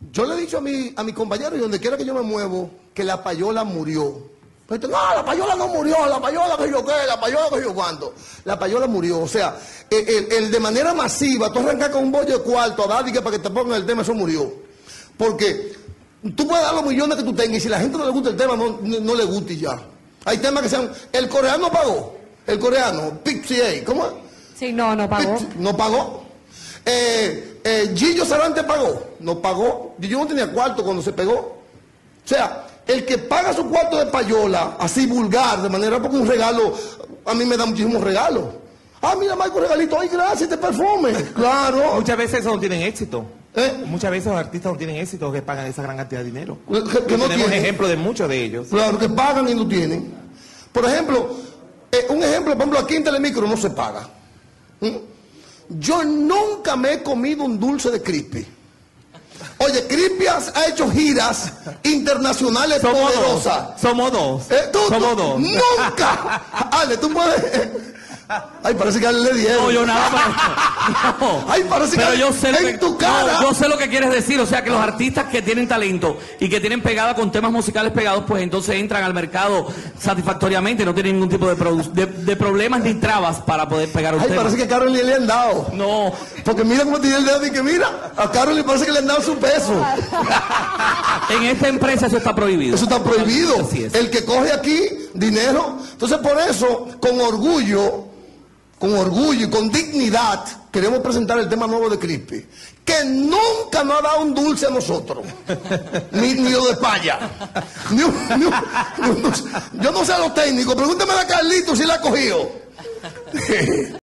Yo le he dicho a mi compañero, y donde quiera que yo me muevo, que la payola murió. Pues, no, la payola no murió, la payola que yo qué, la payola que yo cuánto. La payola murió, o sea, el de manera masiva, tú arrancas con un bollo de cuarto a Daddy para que te pongan el tema, eso murió. Porque tú puedes dar los millones que tú tengas y si a la gente no le gusta el tema, no le gusta y ya. Hay temas que sean, el coreano pagó, el coreano, PXA, ¿cómo es? Sí, no pagó. No pagó. Gillo Sarante pagó, no pagó. Gillo no tenía cuarto cuando se pegó. O sea, el que paga su cuarto de payola, así vulgar, de manera porque un regalo, a mí me da muchísimos regalos. Ah, mira, Marco, regalito, ay, gracias, este perfume. Claro. Muchas veces eso no tienen éxito. Muchas veces los artistas no tienen éxito que pagan esa gran cantidad de dinero. Que no tenemos tienen ejemplos de muchos de ellos. Claro, que pagan y no tienen. Por ejemplo, un ejemplo, por ejemplo, aquí en Telemicro no se paga. Yo nunca me he comido un dulce de Crispy. Oye, Crispy ha hecho giras internacionales poderosas. Somos dos. Somos dos. Nunca. Ale, tú puedes. Ay, parece que a él le dieron. No, yo nada más. No. Ay, parece pero que yo sé lo que, en tu cara. No, yo sé lo que quieres decir. O sea, que los artistas que tienen talento y que tienen pegada con temas musicales pegados, pues entonces entran al mercado satisfactoriamente. No tienen ningún tipo de problemas ni trabas para poder pegar un tema. Parece que a Carol le han dado. No. Porque mira cómo tiene el dedo y que mira, a Carol le parece que le han dado su peso. En esta empresa eso está prohibido. Eso está prohibido. Así es. El que coge aquí dinero. Entonces por eso, con orgullo y con dignidad, queremos presentar el tema nuevo de Crispy, que nunca nos ha dado un dulce a nosotros, ni lo de paya. Yo no sé a los técnicos, pregúntame a Carlito si la ha cogido.